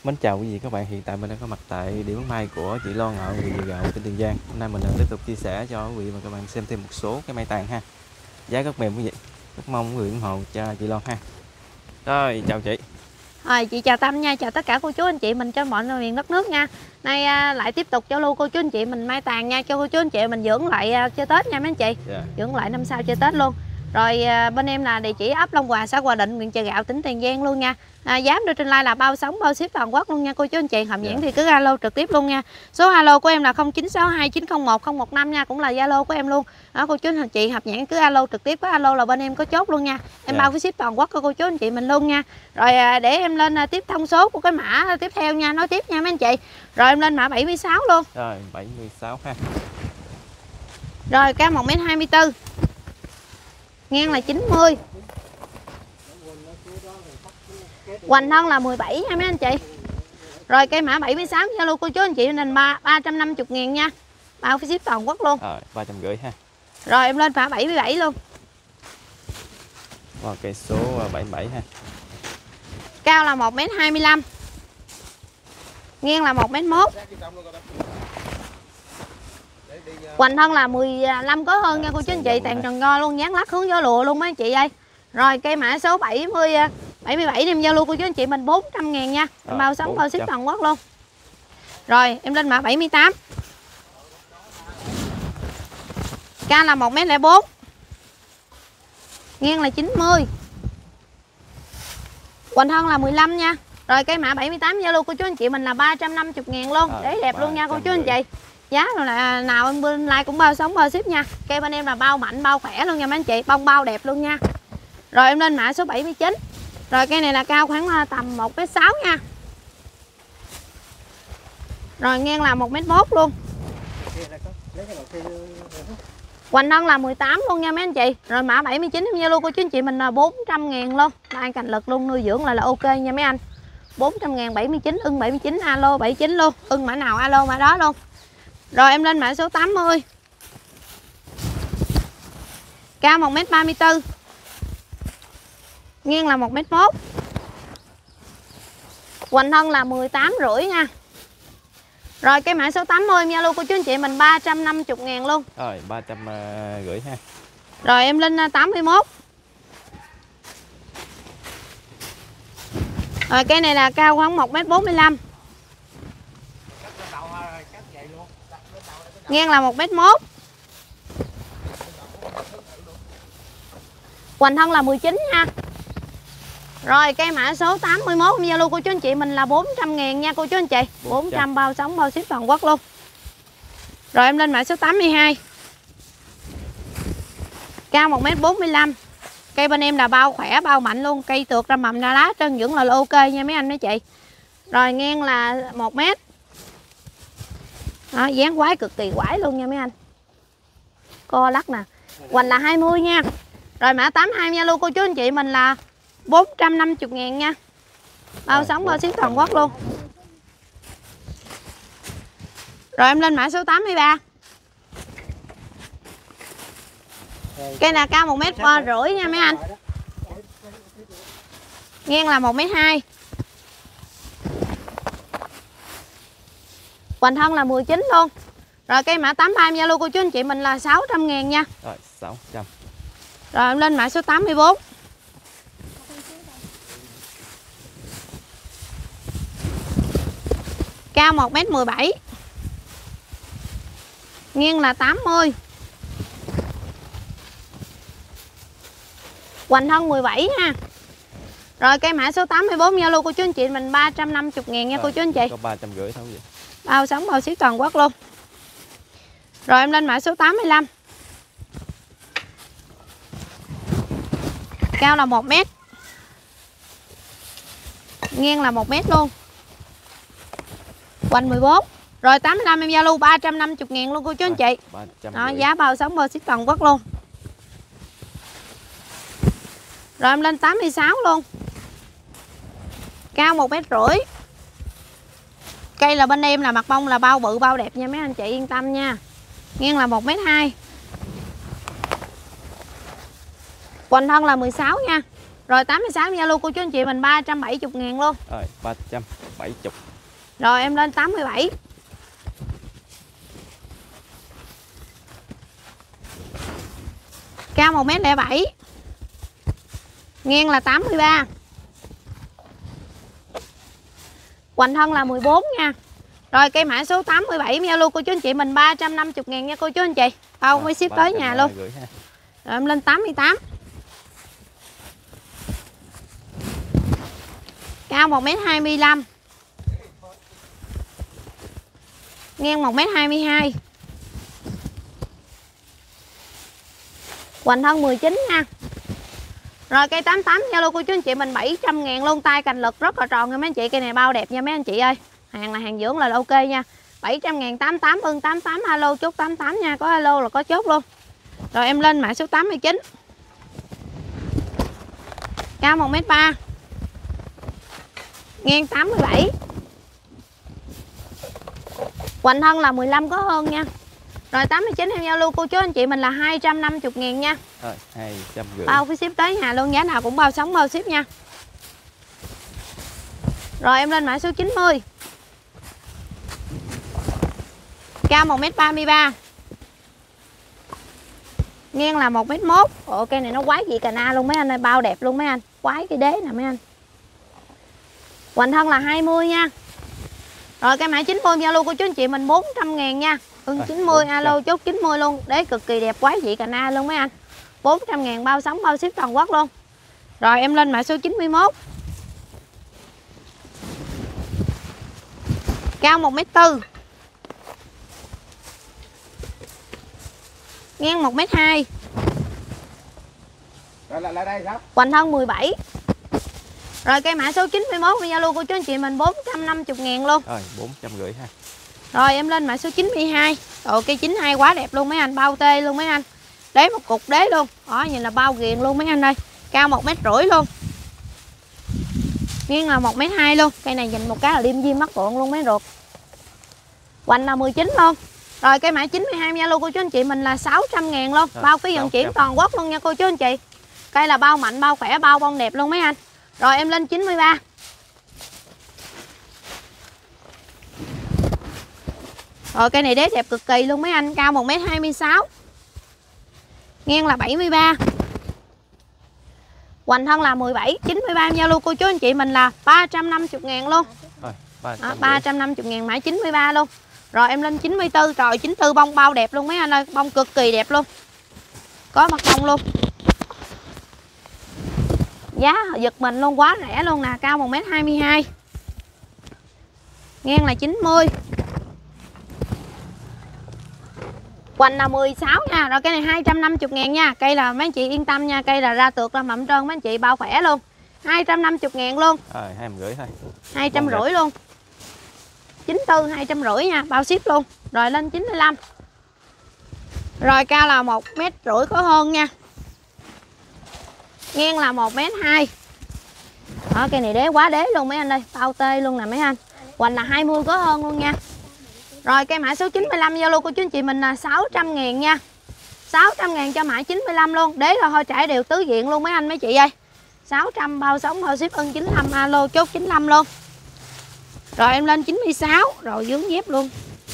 Mến chào quý vị các bạn, hiện tại mình đang có mặt tại điểm bán may của chị Loan ở huyện Chợ Gạo, tỉnh Tiền Giang. Hôm nay mình tiếp tục chia sẻ cho quý vị và các bạn xem thêm một số cái may tàn ha. Giá rất mềm quý vị. Rất mong quý vị ủng hộ cho chị Loan ha. Rồi, chào chị. Rồi, chị chào Tâm nha, chào tất cả cô chú anh chị mình trên mọi miền đất nước nha. Nay lại tiếp tục giao lưu cô chú anh chị mình may tàn nha, cho cô chú anh chị mình dưỡng lại chơi Tết nha mấy anh chị. Dưỡng lại năm sau chơi Tết luôn. Rồi bên em là địa chỉ ấp Long Hòa, xã Hòa Định, huyện Chợ Gạo, tỉnh Tiền Giang luôn nha. Giá đưa trên like là bao sống bao ship toàn quốc luôn nha cô chú anh chị. Hợp nhãn thì cứ alo trực tiếp luôn nha. Số alo của em là 0962901015 nha, cũng là Zalo của em luôn. Đó, cô chú anh chị hợp nhãn cứ alo trực tiếp, có alo là bên em có chốt luôn nha. Em bao với ship toàn quốc cho cô chú anh chị mình luôn nha. Rồi để em lên tiếp thông số của cái mã tiếp theo nha, nói tiếp nha mấy anh chị. Rồi em lên mã 76 luôn. Rồi 76 ha. Rồi cao 1m24, ngang là 90, hoành thân là 17 nha mấy anh chị. Rồi cây mã 76 nha luôn cô chú anh chị, nên 350.000 nha, bao phí ship toàn quốc luôn. Rồi 350 ha. Rồi em lên mã 77 luôn. Wow, cây số 77 ha. Cao là 1m25, ngang là 1m1, hoành thân là 15 có hơn nha cô chú anh chị, tàn tròn go luôn, dán lắc hướng gió lụa luôn mấy anh chị ơi. Rồi cây mã số 77 em giao lưu cô chú anh chị mình 400.000 nha, em bao sóng bao ship toàn quốc luôn. Rồi em lên mã 78, cao là 1m04, ngang là 90, hoành thân là 15 nha. Rồi cây mã 78 giao lưu cô chú anh chị mình là 350.000 luôn, để đẹp luôn nha cô chú anh chị. Giá là nào em bên like cũng bao sống bao ship nha. Cây bên em là bao mạnh bao khỏe luôn nha mấy anh chị, bông bao đẹp luôn nha. Rồi em lên mã số 79. Rồi cây này là cao khoảng tầm 1m6 nha. Rồi ngang là 1m1 luôn. Hoành thân là 18 luôn nha mấy anh chị. Rồi mã 79 em giao lưu cô chú anh chị mình là 400.000 luôn. Mai cành lực luôn, nuôi dưỡng lại là ok nha mấy anh. 400.000 79, ưng 79 alo 79 luôn. Ưng mã nào alo mã đó luôn. Rồi em lên mã số 80. Cao 1m34, ngang là 1m1, hoành thân là 18,5 nha. Rồi cái mã số 80 em Zalo cô chú anh chị mình 350.000 luôn. Rồi 350 ha. Rồi em lên 81. Rồi cây này là cao khoảng 1m45, ngang là 1m1, hoành thân là 19 nha. Rồi cây mã số 81 em Zalo cô chú anh chị mình là 400.000 nha cô chú anh chị. 400 bao sống bao ship toàn quốc luôn. Rồi em lên mã số 82. Cao 1m45. Cây bên em là bao khỏe bao mạnh luôn, cây tược ra mầm ra lá trơn dưỡng là ok nha mấy anh mấy chị. Rồi ngang là 1m. Đó, dáng quái cực kỳ quái luôn nha mấy anh. Co lắc nè. Hoành là 20 nha. Rồi mã 82 nha luôn cô chú anh chị mình là 450.000 nha. Bao sống bao ship toàn quốc luôn. Rồi em lên mã số 83. Cây là cao 1m50 nha mấy anh. Ngang là 1m2. Hoành thân là 19 luôn. Rồi cây mã 83 em Zalo cô chú anh chị mình là 600.000 nha. Rồi 600. Rồi em lên mã số 84. Cao 1m17, ngang là 80, hoành thân 17 ha. Rồi cây mã số 84 Zalo cô chú anh chị mình 350.000 nha cô chú anh chị. Có 350 thôi vậy. Bao sống bao ship toàn quốc luôn. Rồi em lên mã số 85. Cao là 1m, ngang là 1m luôn, hoành 14. Rồi 85 em Zalo 350.000 luôn cô chú anh chị. Đó, giá bao sống bao ship toàn quốc luôn. Rồi em lên 86 luôn. Cao 1m50. Cây là bên em là mặt bông là bao bự bao đẹp nha mấy anh chị yên tâm nha. Ngang là 1m2. Hoành thân là 16 nha. Rồi 86 Zalo cô chú anh chị mình 370.000 luôn. Rồi 370. Rồi em lên 87. Cao 1m07. Ngang là 83. Hoành thân là 14 nha. Rồi cây mã số 87 Zalo cô chú anh chị mình 350.000 nha cô chú anh chị. Bao mới ship tới nhà luôn. Rồi em lên 88. Cao 1m25. Ngang 1m22. Hoành thân 19 nha. Rồi cây 88 Zalo cô chú anh chị mình 700.000 luôn. Tay cành lực rất là tròn nha mấy anh chị. Cây này bao đẹp nha mấy anh chị ơi. Hàng là hàng dưỡng là ok nha. 700.000 88 ưng 88 alo chốt 88 nha. Có alo là có chốt luôn. Rồi em lên mã số 89. Cao 1m3. Ngang 87. Hoành thân là 15 có hơn nha. Rồi 89 em giao lưu cô chú anh chị mình là 250.000 nha. Rồi 250. Bao phí ship tới nhà luôn, giá nào cũng bao sống bao ship nha. Rồi em lên mã số 90. Cao 1m33. Ngang là 1m1. Ồ cây này nó quái dị cà na luôn mấy anh ơi, bao đẹp luôn mấy anh. Quái cái đế nè mấy anh. Hoành thân là 20 nha. Rồi cây mã 90 giao lưu của chú anh chị mình 400.000 nha. 90 alo chốt 90 luôn. Đế cực kỳ đẹp quái dị cà na luôn mấy anh. 400.000 bao sống bao ship toàn quốc luôn. Rồi em lên mã số 91. Cao 1m4. Ngang 1m2. Lại đây sao? Hoành thân 17. Rồi cây mã số 91 giao lưu của chú anh chị mình 450.000 luôn. Rồi 450 ha. Rồi em lên mã số 92. Rồi cây 92 quá đẹp luôn mấy anh, bao tê luôn mấy anh. Đế một cục đế luôn. Đó nhìn là bao ghiền luôn mấy anh ơi. Cao 1m50 luôn. Ngang là 1m2 luôn. Cây này nhìn một cái là liêm diêm mắt cuộn luôn mấy ruột. Hoành là 19 luôn. Rồi cây mã 92 giao lưu của chú anh chị mình là 600.000 luôn. Bao phí vận chuyển toàn quốc luôn nha cô chú anh chị. Cây là bao mạnh, bao khỏe, bao bông đẹp luôn mấy anh. Rồi em lên 93. Rồi cây này đế đẹp cực kỳ luôn mấy anh. Cao 1m26. Ngang là 73. Hoành thân là 17. 93 em giao lưu cô chú anh chị mình là 350.000 luôn. Rồi 350.000 mã 93 luôn. Rồi em lên 94. Rồi 94 bông bao đẹp luôn mấy anh ơi. Bông cực kỳ đẹp luôn. Có mặt bông luôn. Giá giật mình luôn, quá rẻ luôn nè. Cao 1m22. Ngang là 90. Hoành là 16 nha. Rồi cây này 250.000 nha. Cây là mấy anh chị yên tâm nha. Cây là ra tược ra mậm trơn mấy anh chị, bao khỏe luôn. 250.000 luôn. Rồi 250 thôi. 250 luôn. 94 250 nha, bao ship luôn. Rồi lên 95. Rồi cao là 1m50 có hơn nha. Ngang là 1m2. Đó cây này đế quá đế luôn mấy anh ơi, bao tê luôn nè mấy anh. Hoành là 20 có hơn luôn nha. Rồi cây mã số 95 giao lưu của chú anh chị mình là 600.000 nha. 600.000 cho mã 95 luôn. Đế là hoa trải đều tứ diện luôn mấy anh mấy chị ơi. 600 bao sống bao ship ưng 95 alo chốt 95 luôn. Rồi em lên 96. Rồi dướng dép luôn.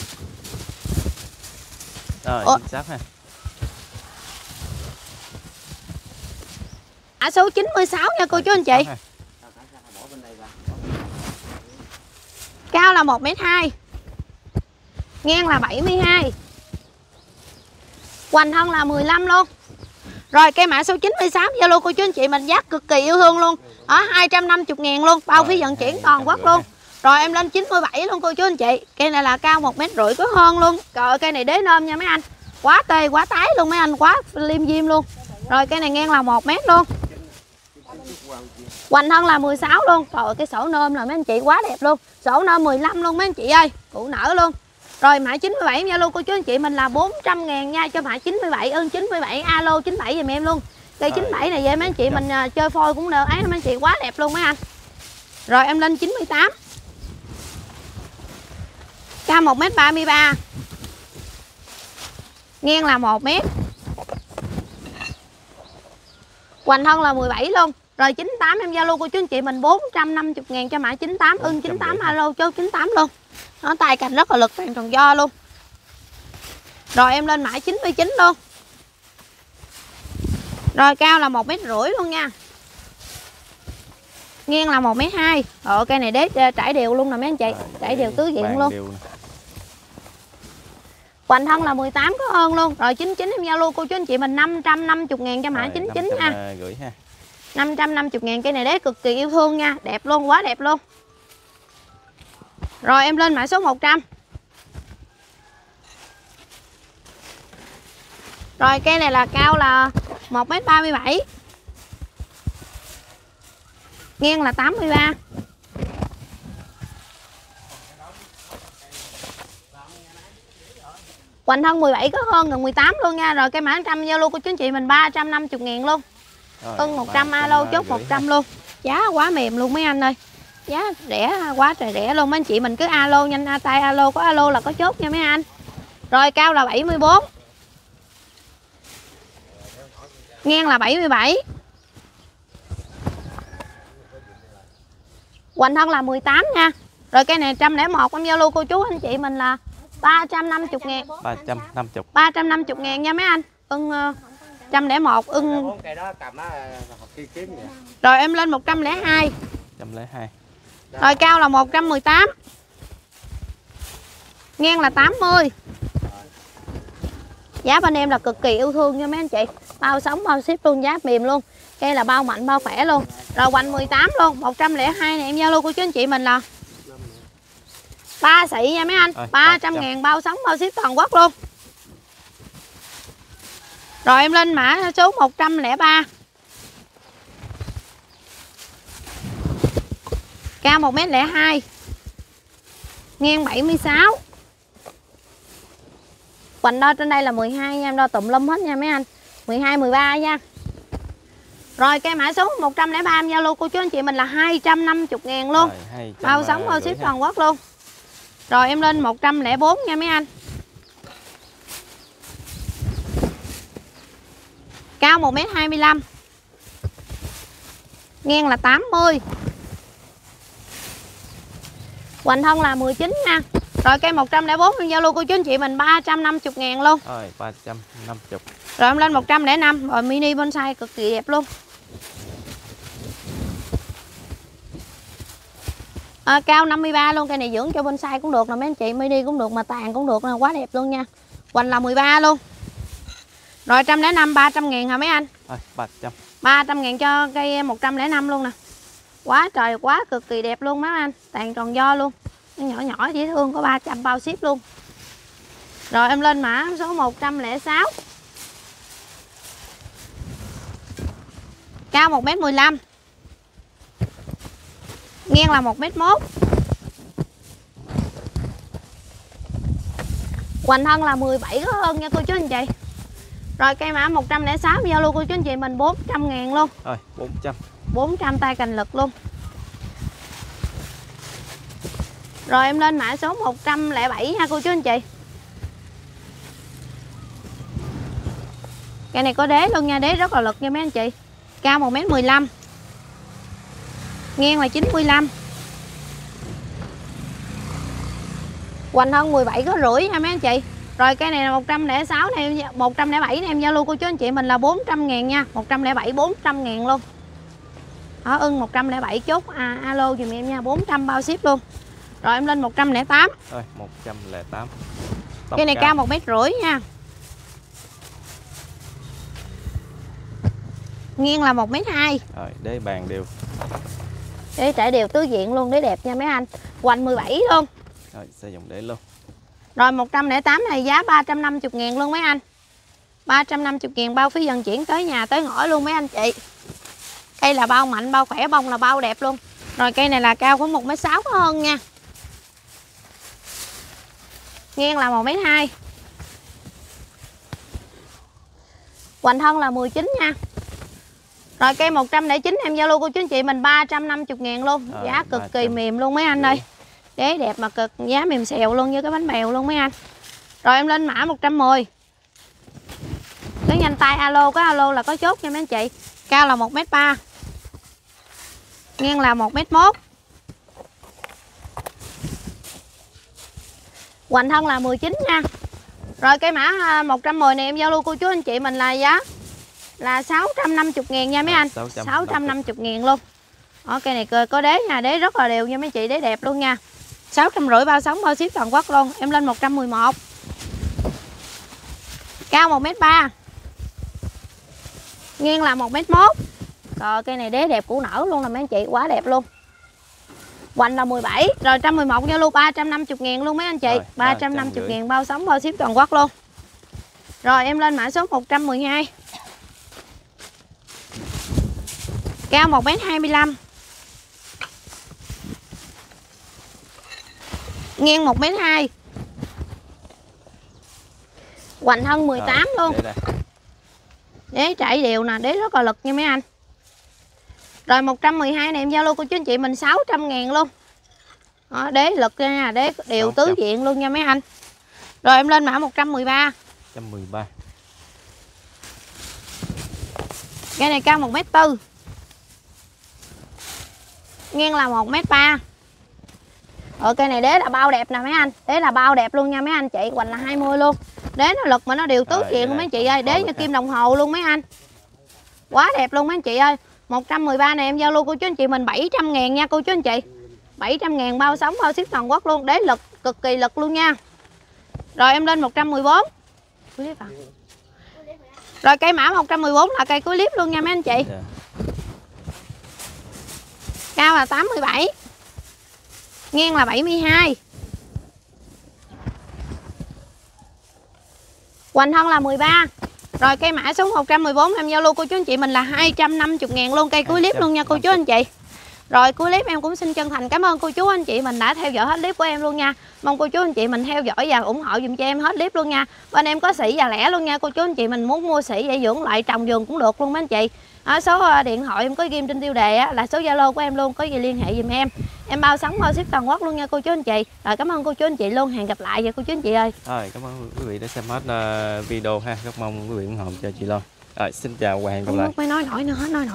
Rồi chính xác ha. Mã số 96 nha cô chú anh chị. Cao là 1m2. Ngang là 72. Hoành thân là 15 luôn. Rồi cây mã số 96 giao lưu cô chú anh chị mình giá cực kỳ yêu thương luôn. Ở 250.000 luôn, bao phí vận chuyển toàn quốc luôn. Rồi em lên 97 luôn cô chú anh chị. Cây này là cao 1m50 có hơn luôn. Trời cây này đế nôm nha mấy anh. Quá tê quá tái luôn mấy anh, quá liêm diêm luôn. Rồi cây này ngang là 1m luôn. Hoành thân là 16 luôn. Trời ơi, cái sổ nôm là mấy anh chị quá đẹp luôn. Sổ nôm 15 luôn mấy anh chị ơi. Cụ nở luôn. Rồi mã 97 giao lưu cô chú anh chị mình là 400.000 nha cho mã 97 ưng 97 alo 97 giùm em luôn. Cây 97 này về mấy anh chị mình chơi phôi cũng được ấy mấy anh chị, quá đẹp luôn mấy anh. Rồi em lên 98. Cao 1m33. Ngang là 1m. Hoành thân là 17 luôn. Rồi 98 em giao lưu cô chú anh chị mình 450.000 cho mã 98, ưng 98 alo chốt 98 luôn. Nó tay cành rất là lực, toàn tròn do luôn. Rồi em lên mã 99 luôn. Rồi cao là 1,5 m luôn nha. Ngang là 1,2 m. Rồi cây này đế trải đều luôn nè mấy anh chị, trải đều tứ diện luôn. Hoành thân là 18 có hơn luôn. Rồi 99 em giao lưu cô chú anh chị mình 550.000 cho mã 99 nha. Gửi ha. 550.000 cây này đế cực kỳ yêu thương nha, đẹp luôn, quá đẹp luôn. Rồi em lên mã số 100. Rồi cây này là cao là 1,37 m. Ngang là 83. Hoành thân 17 có hơn gần 18 luôn nha. Rồi cây mã 100 giao lưu của chú anh chị mình 350.000 luôn. Ưng 100 alo chốt 100 luôn. Giá quá mềm luôn mấy anh ơi. Giá rẻ quá trời rẻ luôn mấy anh chị, mình cứ alo nhanh tay alo, có alo là có chốt nha mấy anh. Rồi cao là 74. Ngang là 77. Hoành thân là 18 nha. Rồi cây này 101 em giao lưu cô chú anh chị mình là 350.000. 350 nha mấy anh. Ưng 101 ưng. Rồi em lên 102. 102. Rồi cao là 118. Ngang là 80. Giá bên em là cực kỳ yêu thương nha mấy anh chị. Bao sống bao ship luôn, giá mềm luôn. Cây là bao mạnh bao khỏe luôn. Rồi hoành 18 luôn, 102 này em giao lưu của chú anh chị mình là 3 xị nha mấy anh. 300.000 bao sống bao ship toàn quốc luôn. Rồi em lên mã số 103. Cao 1,02 m. Ngang 76. Hoành đo trên đây là 12 nha, em đo tùm lum hết nha mấy anh. 12 13 nha. Rồi cây mã số 103 em giao lưu cô chú anh chị mình là 250.000 luôn. Rồi, bao sống bao ship toàn quốc luôn. Rồi em lên 104 nha mấy anh. Cao 1,25 m. Ngang là 80. Hoành thân là 19 nha. Rồi cây 104 em giao lưu cô chú anh chị mình 350.000 luôn. Rồi 350. Rồi em lên 105. Rồi mini bonsai cực kỳ đẹp luôn. Cao 53 luôn, cây này dưỡng cho bonsai cũng được nè mấy anh chị, mini cũng được mà tàn cũng được nè, quá đẹp luôn nha. Hoành là 13 luôn. Rồi 105 300.000 hả mấy anh? Rồi 300. 300.000 cho cây 105 luôn nè. Quá trời quá cực kỳ đẹp luôn mấy anh, tàn tròn do luôn. Nhỏ nhỏ dễ thương, có 300 bao ship luôn. Rồi em lên mã số 106. Cao 1,15 m. Ngang là 1,1 m. Hoành thân là 17 có hơn nha cô chú anh chị. Rồi cây mã 106 giao lưu cô chú anh chị mình 400.000 luôn. Rồi 400. 400 tay cành lực luôn. Rồi em lên mã số 107 ha cô chú anh chị. Cây này có đế luôn nha, đế rất là lực nha mấy anh chị. Cao 1,15 m. Ngang là 95. Hoành thân 17 có rưỡi nha mấy anh chị. Rồi cây này là 106 này, 107 này em giao lưu cô chú anh chị mình là 400.000 nha. 107 400.000 luôn. Ở ưng 107 chốt alo dùm em nha, 400 bao ship luôn. Rồi em lên 108. Rồi 108. Cây này cao 1,5 m nha. Ngang là 1,2 m. Rồi đế bàn đều. Đế trải đều tứ diện luôn, đế đẹp nha mấy anh. Hoành 17 luôn. Rồi sử dụng đế luôn. Rồi 108 này giá 350.000 luôn mấy anh. 350.000 bao phí vận chuyển tới nhà tới ngõ luôn mấy anh chị. Cây là bao mạnh, bao khỏe, bông là bao đẹp luôn. Rồi cây này là cao khoảng 1,6 m có hơn nha. Ngang là 1,2 m. Hoành thân là 19 nha. Rồi cây 109 em giao lưu cô chú anh chị mình 350.000 luôn. Giá cực kỳ mềm luôn mấy anh ơi. Đế đẹp mà cực, giá mềm xèo luôn như cái bánh bèo luôn mấy anh. Rồi em lên mã 110. Cứ nhanh tay alo, có alo là có chốt nha mấy anh chị. Cao là 1,3 m. ngang là 1m1. Hoành thân là 19 nha. Rồi cây mã 110 này em giao lưu cô chú anh chị mình là giá là 650.000 nha mấy anh. 650.000 luôn. Đó, cây này có đế nha, đế rất là đều nha mấy chị, đế đẹp luôn nha. 650 bao sống bao ship toàn quốc luôn. Em lên 111. Cao 1m3. Ngang là 1m1. Rồi cây này đế đẹp củ nở luôn nè mấy anh chị, quá đẹp luôn. Hoành là 17. Rồi 111 giao lưu 350.000 luôn mấy anh chị. 350.000 bao sống bao ship toàn quốc luôn. Rồi em lên mã số 112. Cao 1m25. Ngang 1m2. Hoành thân 18 luôn. Đế chạy đều nè, đế rất là lực nha mấy anh. Rồi 112 này em giao lưu cô chú anh chị mình 600.000 luôn. Đó, đế lực nha, đế đều tứ diện luôn nha mấy anh. Rồi em lên mã 113. 113. Cây này cao 1m4. Ngang là 1m3. Cây này đế là bao đẹp nè mấy anh. Đế là bao đẹp luôn nha mấy anh chị. Hoành là 20 luôn. Đế nó lực mà nó đều tứ diện luôn mấy chị ơi. Đế như kim đồng hồ luôn mấy anh. Quá đẹp luôn mấy anh chị ơi. 113 này em giao lưu cô chú anh chị mình 700.000 nha cô chú anh chị. 700.000 bao sống bao ship toàn quốc luôn. Đế lực cực kỳ lực luôn nha. Rồi em lên 114. Rồi cây mã 114 là cây cuối clip luôn nha mấy anh chị. Cao là 87. Ngang là 72. Hoành thân là 13. Rồi cây mã số 114 em giao lưu cô chú anh chị mình là 250.000 luôn, cây cuối clip luôn nha cô chú anh chị. Rồi cuối clip em cũng xin chân thành cảm ơn cô chú anh chị mình đã theo dõi hết clip của em luôn nha. Mong cô chú anh chị mình theo dõi và ủng hộ dùm cho em hết clip luôn nha. Bên em có sỉ và lẻ luôn nha cô chú anh chị mình muốn mua sỉ để dưỡng lại trồng vườn cũng được luôn mấy anh chị. Số điện thoại em có ghim trên tiêu đề là số Zalo của em luôn, có gì liên hệ dùm em. Em bao sống bao ship toàn quốc luôn nha cô chú anh chị. Rồi cảm ơn cô chú anh chị luôn, hẹn gặp lại vậy cô chú anh chị ơi. Rồi cảm ơn quý vị đã xem hết video ha, rất mong quý vị ủng hộ cho chị Loan. Rồi xin chào và hẹn gặp lại. Mới nói nổi nữa, nói nổi.